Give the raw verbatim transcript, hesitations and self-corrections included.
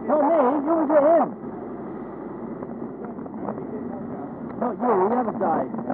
Not me, you was with him. Not you, the other side.